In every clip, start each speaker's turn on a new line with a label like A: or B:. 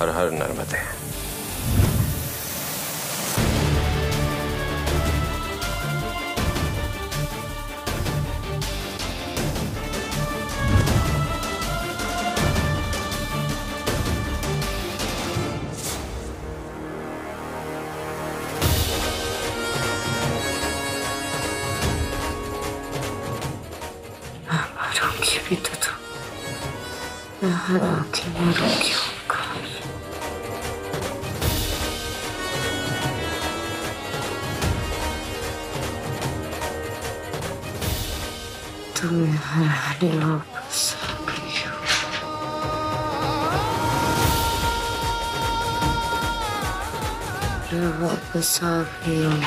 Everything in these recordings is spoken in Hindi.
A: हर हर नर्मदे।
B: भी तो रुकी होगा। तुम्हें हराने वापस आ गई हो। वापस आ गई हो।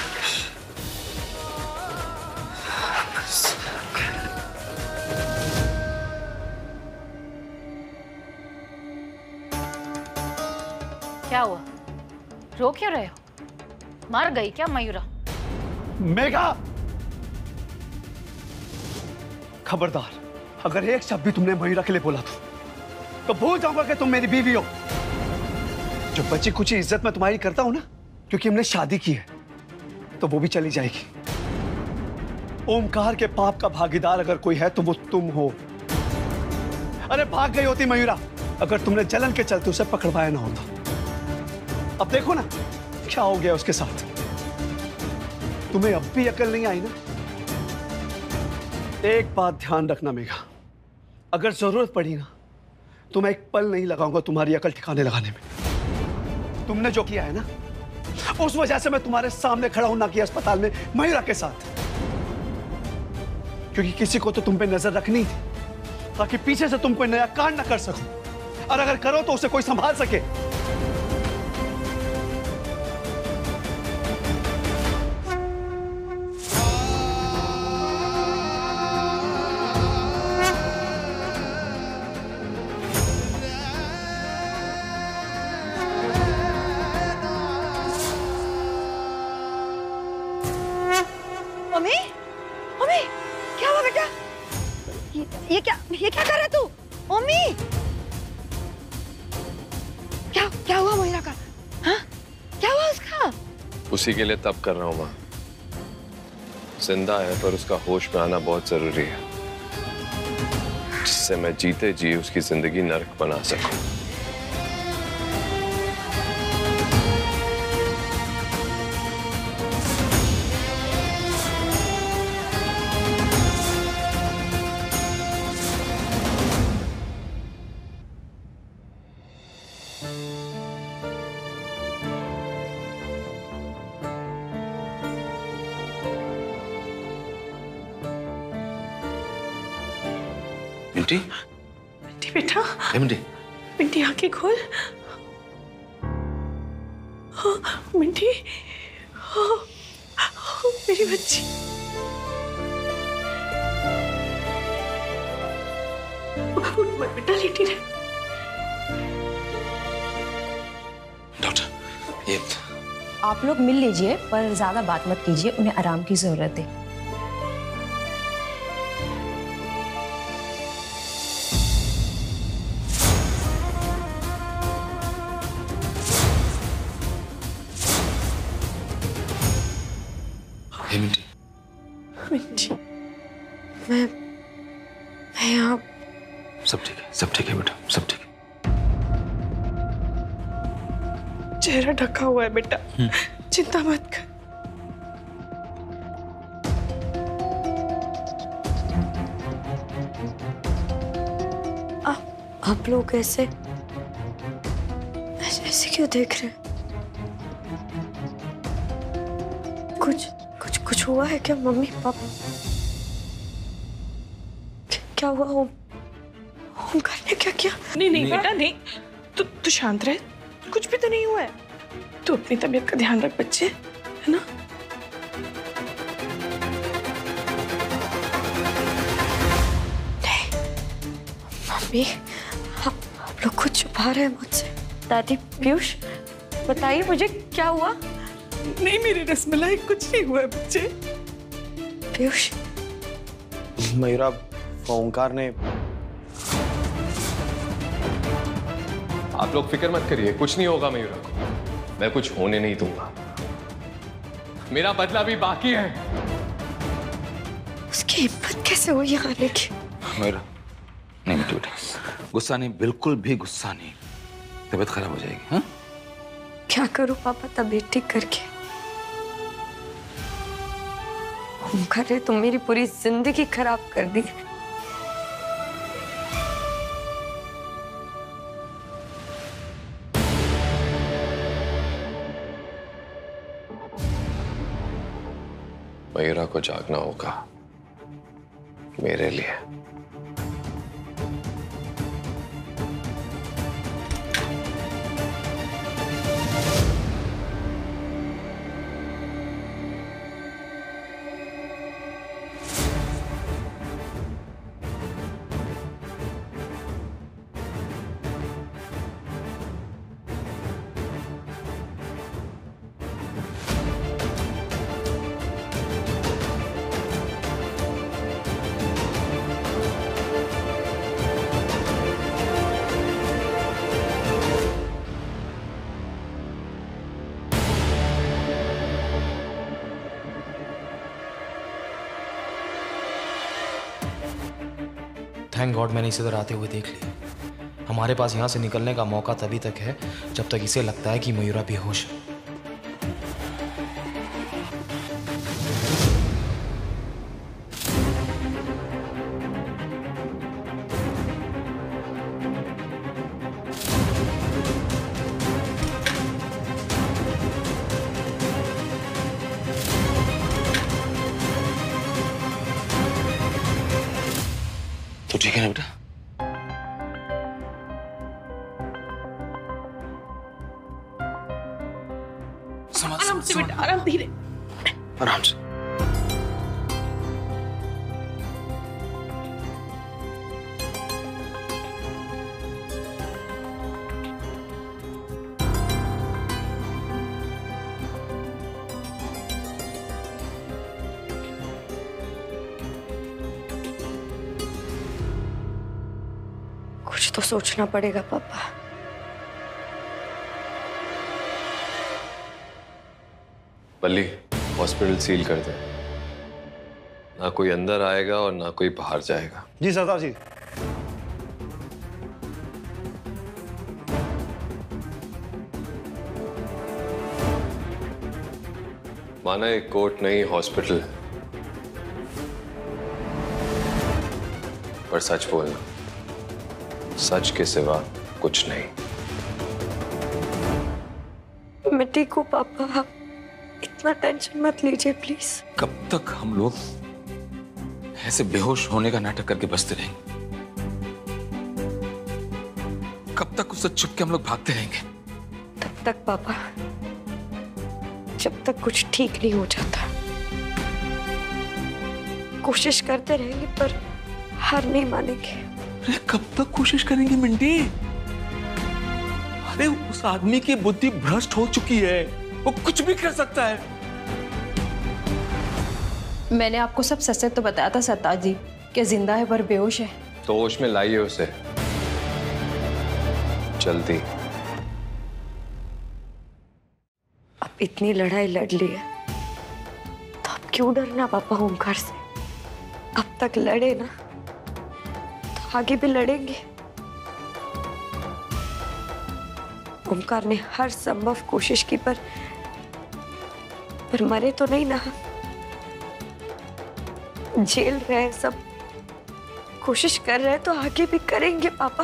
C: क्या हुआ? रो क्यों रहे हो? मर गई क्या मयूरा?
D: मेघा, खबरदार, अगर एक शब्द भी तुमने मयूरा के लिए बोला तो भूल जाऊंगा कि तुम मेरी बीवी हो। जो बची कुछ इज्जत मैं तुम्हारी करता हूं ना, क्योंकि हमने शादी की है, तो वो भी चली जाएगी। ओमकार के पाप का भागीदार अगर कोई है तो वो तुम हो। अरे भाग गई होती मयूरा अगर तुमने जलन के चलते उसे पकड़वाया ना होता। अब देखो ना क्या हो गया उसके साथ। तुम्हें अब भी अकल नहीं आई ना? एक बात ध्यान रखना मेघा, अगर जरूरत पड़ी ना तो मैं एक पल नहीं लगाऊंगा तुम्हारी अकल ठिकाने लगाने में। तुमने जो किया है ना, उस वजह से मैं तुम्हारे सामने खड़ा हूं ना कि अस्पताल में मयूरा के साथ, क्योंकि किसी को तो तुम पे नजर रखनी थी ताकि पीछे से तुम कोई नया कांड ना कर सको, और अगर करो तो उसे कोई संभाल सके।
E: मम्मी, मम्मी, क्या हुआ बेटा? ये क्या कर रहा तू? मम्मी, क्या हुआ मयूरा का? हाँ, क्या हुआ उसका?
A: उसी के लिए तब कर रहा हूं मां। जिंदा है पर उसका होश में आना बहुत जरूरी है, जिससे मैं जीते जी उसकी जिंदगी नर्क बना सकूं।
F: मिंटी,
B: मिंटी बेटा,
F: मिंटी,
B: मिंटी आंखें खोल। हाँ, मिंटी, हाँ, हाँ, मेरी बच्ची। उठ मत बेटा, लेटी रहे।
F: डॉक्टर, ये
G: आप लोग मिल लीजिए पर ज्यादा बात मत कीजिए, उन्हें आराम की जरूरत है।
F: मिंटी,
B: मिंटी, मैं यहाँ।
F: सब ठीक है बेटा, सब ठीक है।
B: चेहरा ढका हुआ है बेटा, चिंता मत कर। आप लोग ऐसे क्यों देख रहे हैं? कुछ हुआ है क्या मम्मी पापा? क्या हुआ? ओमकार ने क्या किया? नहीं बेटा नहीं, तू शांत रहे, कुछ भी तो नहीं हुआ है। तू अपनी तबीयत का ध्यान रख बच्चे, है ना? नहीं मम्मी, आप लोग कुछ छुपा रहे हैं मुझसे। दादी, पीयूष, बताइए मुझे क्या हुआ? नहीं मेरी रसमलाई, कुछ नहीं हुआ है बच्चे। पीयूष,
H: मयूरा, ओंकार ने
A: आप लोग फिक्र मत करिए, कुछ नहीं होगा मयूरा को। मैं कुछ होने नहीं दूंगा। मेरा बदला भी बाकी है।
B: उसकी हिम्मत कैसे हुई यहाँ आने की?
F: मयूरा, नहीं मिंटू बेटा, गुस्सा नहीं, बिल्कुल भी गुस्सा नहीं। तबीयत खराब हो जाएगी। हाँ,
B: क्या करूं पापा तबीयत ठीक करके? ओमकार ने तुम मेरी पूरी जिंदगी खराब कर दी।
A: मयूरा को जागना होगा मेरे लिए।
H: थैंक गॉड मैंने इसे इधर आते हुए देख लिया। हमारे पास यहाँ से निकलने का मौका तभी तक है जब तक इसे लगता है कि मयूरा बेहोश है।
F: तो ठीक है ना बेटा?
E: आराम से बेटा, आराम, धीरे।
F: आराम से।
B: कुछ तो सोचना पड़ेगा पापा।
A: बल्ली, हॉस्पिटल सील कर दे। ना कोई अंदर आएगा और ना कोई बाहर जाएगा।
D: जी सरदार जी।
A: माना एक कोर्ट नहीं हॉस्पिटल, पर सच बोलना, सच के सिवा कुछ नहीं।
B: मैं ठीक हूँ पापा, आप इतना टेंशन मत लीजिए प्लीज।
F: कब तक हम लोग ऐसे बेहोश होने का नाटक करके बसते रहेंगे? कब तक उससे छुप के हम लोग भागते रहेंगे?
B: तब तक पापा, जब तक कुछ ठीक नहीं हो जाता। कोशिश करते रहेंगे पर हार नहीं मानेंगे।
F: अरे कब तक कोशिश करेंगे मिंटी? अरे उस आदमी की बुद्धि भ्रष्ट हो चुकी है, वो कुछ भी कर सकता है।
G: मैंने आपको सब सच सच तो बताया था सरताज जी कि जिंदा है पर बेहोश है।
A: तो होश में लाइए उसे जल्दी।
B: अब इतनी लड़ाई लड़ ली है तो अब क्यों डरना पापा ओमकार से? अब तक लड़े ना तो आगे भी लड़ेंगे। ओमकार ने हर संभव कोशिश की पर मरे तो नहीं ना। जेल रहे सब, कोशिश कर रहे हैं तो आगे भी करेंगे पापा।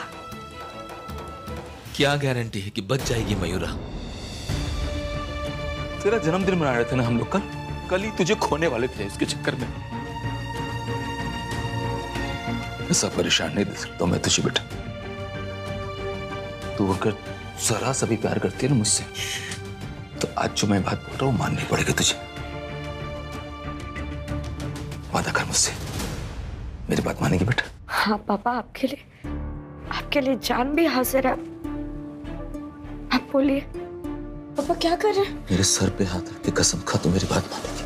F: क्या गारंटी है कि बच जाएगी मयूरा? तेरा जन्मदिन मना रहे थे ना हम लोग कल ही तुझे खोने वाले थे इसके चक्कर में। ऐसा परेशान नहीं दे सकता मैं तुझे बेटा। तू अगर जरा सा भी प्यार करती है ना मुझसे तो आज जो मैं बात बोल रहा हूं माननी पड़ेगी तुझे। वादा कर मुझसे, मेरी बात मानेगी बेटा?
B: हाँ पापा, आपके लिए जान भी हाजिर है। आप बोलिए पापा, क्या कर रहे हैं?
F: मेरे सर पे हाथ रख के कसम खा तो मेरी बात मानेगी।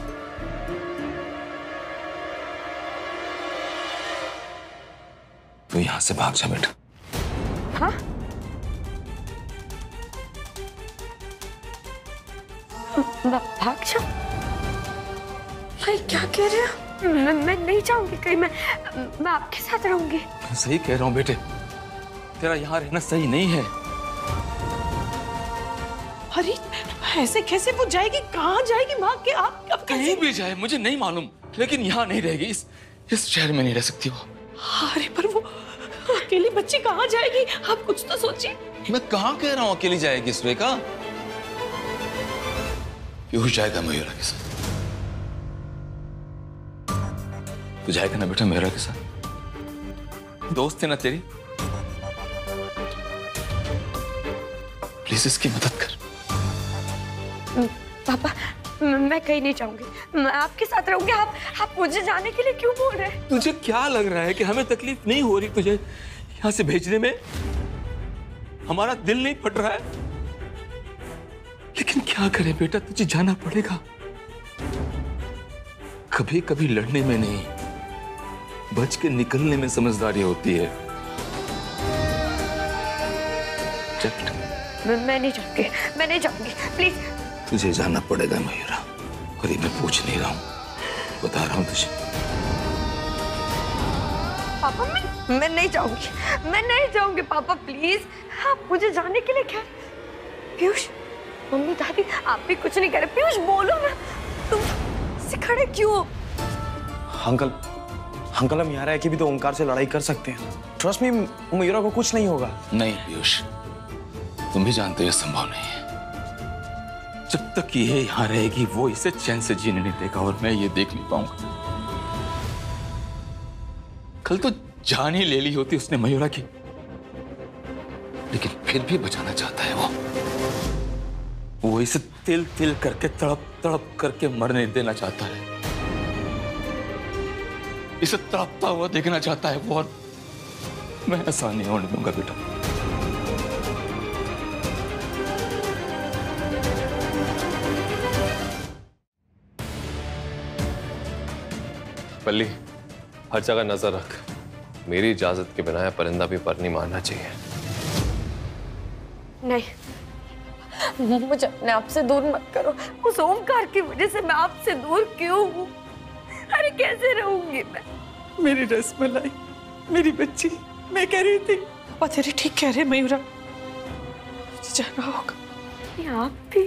F: तू यहां से भाग जा बेटा।
B: हाँ? भाग जाओ? भाई क्या कह रहे हो? मैं नहीं जाऊंगी कहीं, मैं आपके साथ रहूंगी।
F: मैं सही कह रहा हूँ बेटे, तेरा यहाँ रहना सही नहीं है।
I: अरे ऐसे कैसे वो जाएगी? कहाँ जाएगी भाग के? आप अब
F: कहीं भी जाए मुझे नहीं मालूम, लेकिन यहाँ नहीं रहेगी। इस शहर में नहीं रह सकती वो।
I: अरे पर वो अकेली बच्ची कहाँ जाएगी? आप कुछ तो सोचिए।
F: मैं कहाँ कह रहा हूँ अकेली जाएगी सुरेखा? पीयूष जाएगा मयूरा के साथ। तू जाएगा ना बेटा मयूरा के साथ? दोस्त है ना तेरी, प्लीज इसकी मदद कर।
B: पापा मैं कहीं नहीं जाऊंगी, मैं आपके साथ रहूंगी। आप मुझे जाने के लिए क्यों बोल रहे हैं?
F: तुझे क्या लग रहा है कि हमें तकलीफ नहीं हो रही तुझे यहाँ से भेजने में? हमारा दिल नहीं फट रहा है, लेकिन क्या करें बेटा, तुझे जाना पड़ेगा। कभी कभी लड़ने में नहीं, बच के निकलने में समझदारी होती है।
B: मैं नहीं जाऊंगी, मैं नहीं जाऊंगी, प्लीज।
F: तुझे जाना पड़ेगा मयूरा, और ये मैं पूछ नहीं रहा हूं, बता रहा हूं तुझे।
B: पापा मैं नहीं जाऊंगी, मैं नहीं जाऊंगी पापा, प्लीज। आप मुझे जाने के लिए क्या? पीयूष, मम्मी दादी आप भी कुछ नहीं कर रहे। पीयूष बोलो ना, तुम से खड़े क्यों?
H: अंकल हम यहाँ रह के भी तो ओंकार से लड़ाई कर सकते हैं। ट्रस्ट मी, मयूरा को कुछ नहीं होगा।
F: नहीं पीयूष, तुम भी जानते हो ये संभव नहीं है। जब तक ये यहाँ रहेगी वो इसे चैन से जीने नहीं देगा, और मैं ये देख नहीं पाऊंगा। कल तो जान ही ले ली होती उसने मयूरा की, लेकिन फिर भी बचाना चाहता है वो इसे तिल तिल करके तड़प तड़प करके मरने देना चाहता है। इसे तड़पता हुआ देखना चाहता है वो, और मैं ऐसा नहीं होने दूंगा बेटा।
A: पल्ली, हर जगह नजर रख। मेरी इजाजत के बिना परिंदा भी पर नहीं मारना चाहिए।
B: नहीं, मुझे अपने आप से दूर मत करो। उस ओमकार की वजह से मैं आपसे दूर क्यों हूँ? अरे कैसे रहूंगी मैं?
I: मेरी रसमलाई, मेरी बच्ची, मैं कह रही थी पापा तेरे ठीक कह रहे मयूरा, मुझे जाना होगा।
B: आप भी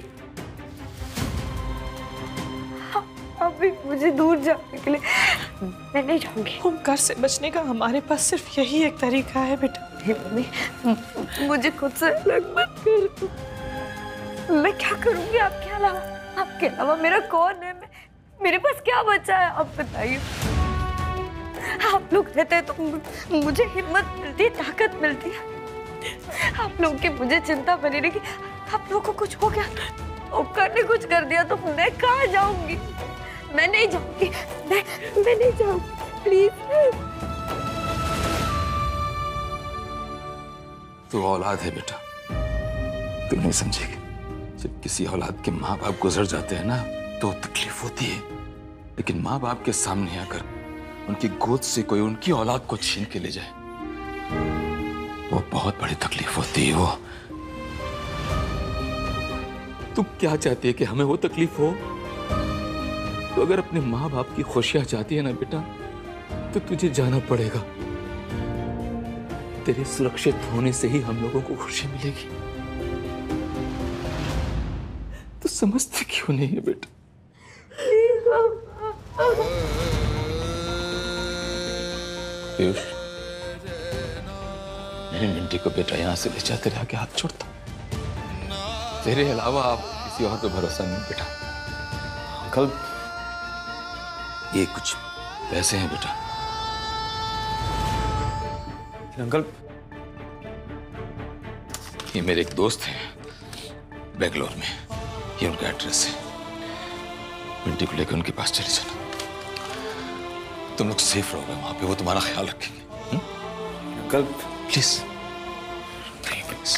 B: अभी मुझे दूर जाने के लिए मैं नहीं जाऊंगी।
I: ओमकार से बचने का हमारे पास सिर्फ यही एक तरीका है बेटा।
B: मम्मी मुझे खुद से अलग मत कर। मैं क्या करूंगी आपके अलावा? आपके अलावा मेरा कौन है? मेरे पास क्या बचा है? आप बताइए। आप लोग रहते हैं तो मुझे हिम्मत मिलती है, ताकत मिलती है। आप लोगों की मुझे चिंता बनी रही कि आप लोगों को कुछ हो गया, ओमकार ने कुछ कर दिया तो मैं कहाँ जाऊंगी? मैं नहीं जाऊंगी, मैं नहीं जाऊंगी, प्लीज।
F: तू औलाद है बेटा, तू नहीं समझेगी। जब किसी औलाद के माँ बाप गुजर जाते हैं ना तो तकलीफ होती है, लेकिन माँ बाप के सामने आकर उनकी गोद से कोई उनकी औलाद को छीन के ले जाए, वो बहुत बड़ी तकलीफ होती है। वो तू क्या चाहती है कि हमें वो तकलीफ हो? तो अगर अपने माँ बाप की खुशियां चाहती है ना बेटा, तो तुझे जाना पड़ेगा। तेरे सुरक्षित होने से ही हम लोगों को खुशी मिलेगी। तो समझते क्यों नहीं है बेटा? पीयूष, मेरी मिंटी को बेटा यहाँ से ले जा, तेरे आगे हाथ छोड़ता। तेरे अलावा आप किसी और पे भरोसा नहीं बेटा।
H: अंकल,
F: ये कुछ पैसे हैं बेटा।
H: अंकल,
F: ये मेरे एक दोस्त हैं बेंगलोर में, ये उनका एड्रेस है। मिंटी को लेकर उनके पास चले जाना। तुम लोग सेफ रहोगे वहां पे, वो तुम्हारा ख्याल रखेंगे।
H: Uncle
F: please, please.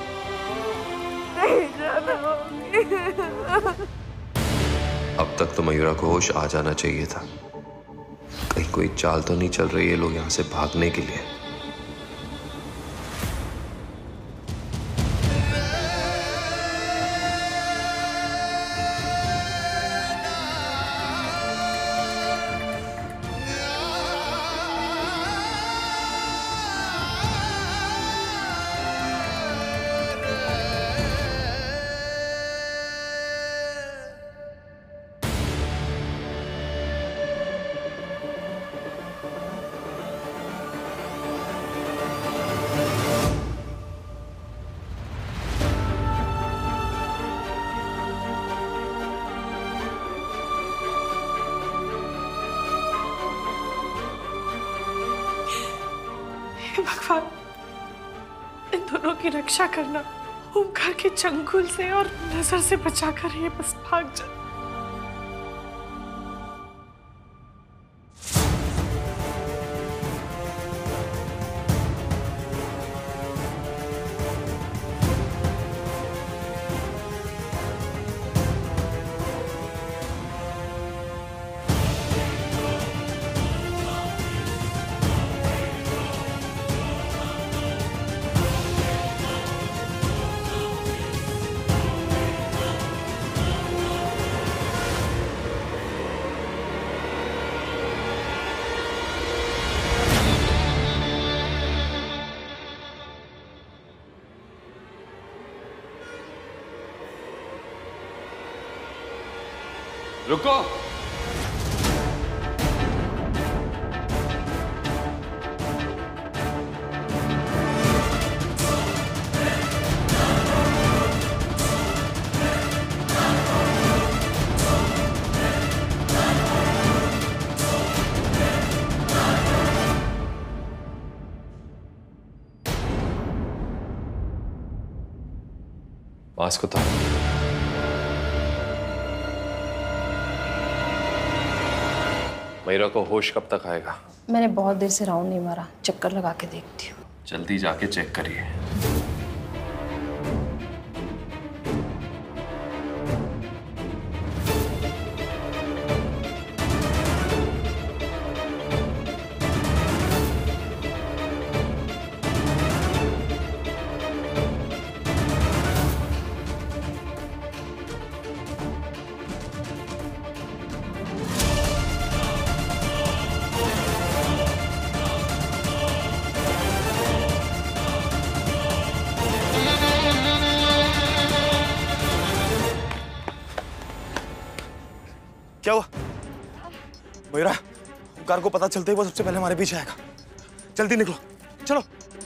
A: अब तक तो मयूरा को होश आ जाना चाहिए था। कहीं कोई चाल तो नहीं चल रही है लोग यहाँ से भागने के लिए?
I: हे भगवान, इन दोनों की रक्षा करना। ओमकार के चंगुल से और नजर से बचाकर ये बस भाग जाए।
A: रुको। मास्क उतार। मयूरा को होश कब तक आएगा?
G: मैंने बहुत देर से राउंड नहीं मारा, चक्कर लगा के देखती हूँ।
A: जल्दी जाके चेक करिए।
J: क्या हुआ? मयूरा, ओमकार को पता चलते ही वो सबसे पहले हमारे पीछे आएगा। जल्दी निकलो, चलो।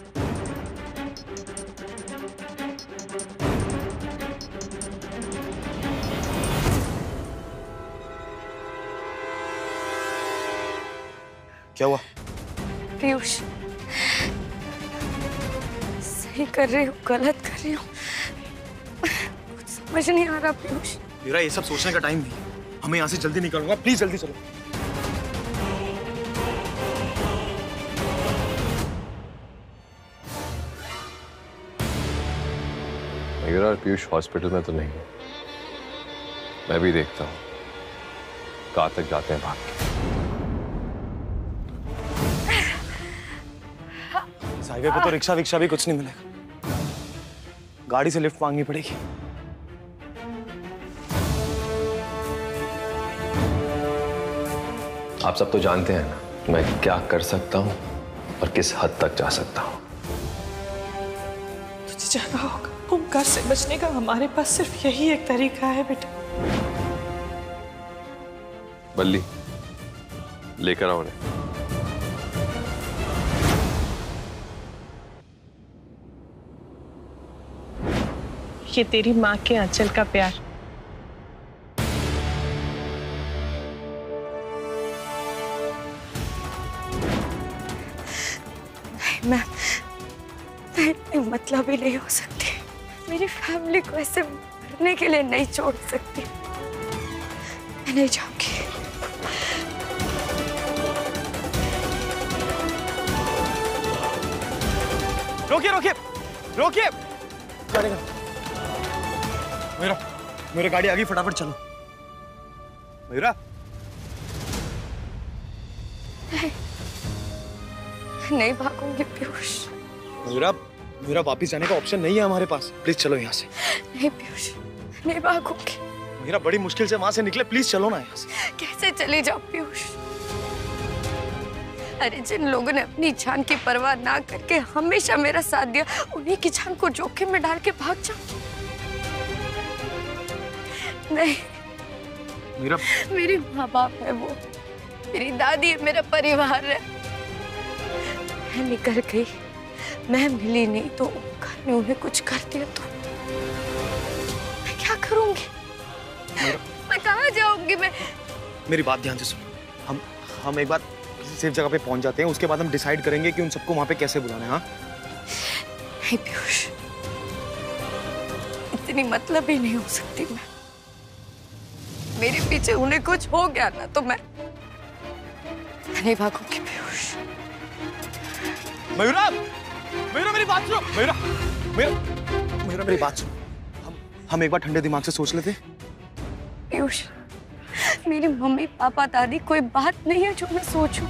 J: क्या हुआ?
B: पीयूष, सही कर रही हूँ, गलत कर रही हूँ, कुछ समझ नहीं आ रहा पीयूष।
J: मयूरा, ये सब सोचने का टाइम नहीं है, हमें यहाँ से जल्दी निकलूंगा। प्लीज जल्दी चलो।
A: मयूरा और पीयूष हॉस्पिटल में तो नहीं है, मैं भी देखता हूँ कहाँ तक जाते हैं भाग के।
J: इस हाईवे पे तो रिक्शा विक्शा भी कुछ नहीं मिलेगा, गाड़ी से लिफ्ट मांगनी पड़ेगी।
A: आप सब तो जानते हैं ना मैं क्या कर सकता हूँ और किस हद तक जा सकता हूँ।
I: तुझे जाना होगा। ओमकार से बचने का हमारे पास सिर्फ यही एक तरीका है बेटा।
A: बल्ली, लेकर आओ उन्हें।
I: ये तेरी माँ के आंचल का प्यार।
B: मैं मतलब ही नहीं हो सकती। मेरी फैमिली को ऐसे मरने के लिए नहीं छोड़ सकती। मैं नहीं जाऊंगी।
J: रोकिए रोकिए रोकिए। गाड़ी मेरा गाड़ी आ गई, फटाफट चलो। मयूरा,
B: नहीं भागूंगी पीयूष।
J: मयूरा, वापिस जाने का ऑप्शन नहीं है हमारे पास। प्लीज चलो यहाँ से।
B: नहीं पीयूष, नहीं भागूंगी।
J: मयूरा, बड़ी मुश्किल से वहां से निकले, प्लीज चलो ना यहाँ से।
B: कैसे चली जाओ पीयूष? अरे जिन लोगों ने अपनी जान की परवाह ना करके हमेशा मेरा साथ दिया, उन्हीं की जान को जोखिम में डाल के भाग जाऊं? नहीं, मेरे माँ बाप है, वो मेरी दादी है, मेरा परिवार है। मैं निकल गई, मैं मिली नहीं तो ओमकार ने उन्हें कुछ कर दिया तो मैं क्या करूंगी? मैं कहाँ जाऊंगी? मैं
J: मेरी बात ध्यान से सुनो। हम एक बार किसी सेफ जगह पे पहुंच जाते हैं, उसके बाद हम डिसाइड करेंगे कि उन सबको वहां पे कैसे बुलाना है। हाँ
B: हे पीयूष, इतनी मतलब ही नहीं हो सकती मैं। मेरे पीछे उन्हें कुछ हो गया ना तो मैं नहीं भागूंगी पीयूष।
J: मयूरा, मयूरा मेरी बात सुनो। मयूरा, मयूरा, मयूरा मेरी बात सुनो। हम एक बार ठंडे दिमाग से सोच लेते।
B: पीयूष, मेरी मम्मी पापा दादी कोई बात नहीं है जो मैं सोचूं।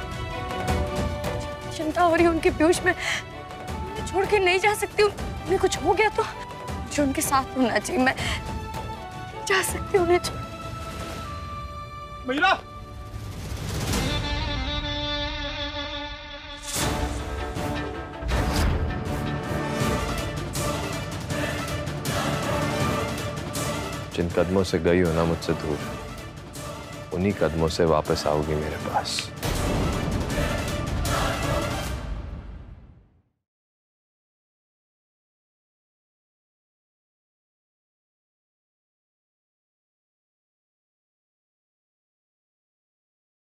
B: चिंता हो रही है उनकी पीयूष, में छोड़ के नहीं जा सकती। उन्हें कुछ हो गया तो जो उनके साथ होना चाहिए, मैं जा सकती हूँ उन्हें छोड़।
J: मयूरा,
A: जिन कदमों से गई हो ना मुझसे दूर, उन्हीं कदमों से वापस आओगी मेरे पास।